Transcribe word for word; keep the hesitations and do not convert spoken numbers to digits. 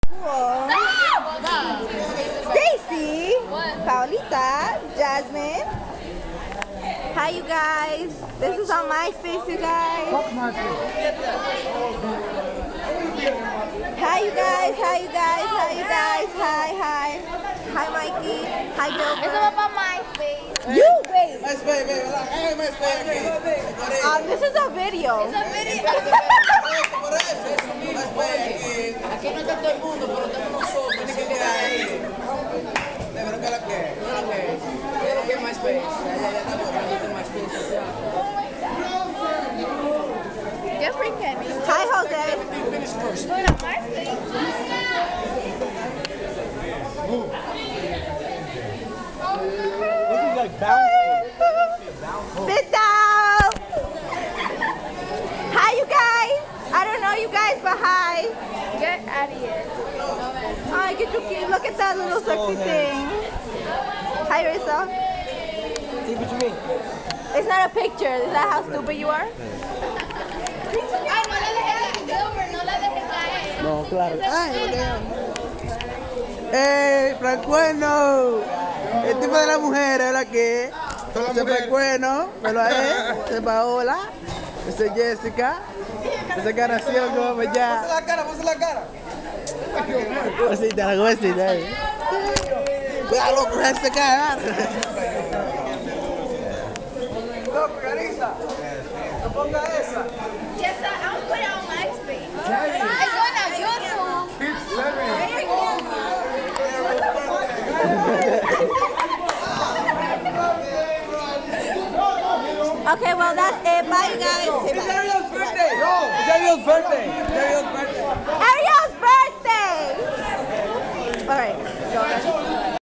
Cool. Stacy, Paulita, Jasmine. Hi, you guys. This is on MySpace, you guys. Hi, you guys. Hi, you guys. Hi, you guys. Hi, hi. Hi, Mikey. Hi, Gilbert. It's all about MySpace. You wait. MySpace, baby. Hey, MySpace aquí. Um, this is a video. It's a video. Por eso, eso mismo. MySpace aquí. Aquí no está todo el mundo, pero estamos nosotros. Tiene que quedar ahí. De verdad que la que. No la que. Quiero que MySpace. Ya, ya, ya estamos hablando de MySpace. Get free candy. Hi, Jose. Finish first. Put on MySpace. This is like bouncing. Sit down. Hi, you guys. I don't know you guys, but hi. Get out of here. Hi, get you cute. Look at that little sexy thing. Hi, Rissa. See what you mean? It's not a picture. Is that how stupid you are? Ay, no le dejes caer. Gilbert, no le dejes caer. No, claro. ¡Ey, Francueno! El tipo de la mujer era que ese Francueno, pero a él, ese Paola, ese Jessica, esa caración que vamos ya. Pose la cara, pose la cara. Cosita, la cosita. Cuidado, loco, él se cae. Loco, Carissa, no ponga esa. Yes, sir. I'm put it on MySpace. It's going on YouTube. There you go. Okay, well, that's it. Bye, you guys. Say It's bye. Ariel's birthday! No, it's Ariel's birthday! It's Ariel's birthday! Ariel's birthday! All right. Go ahead.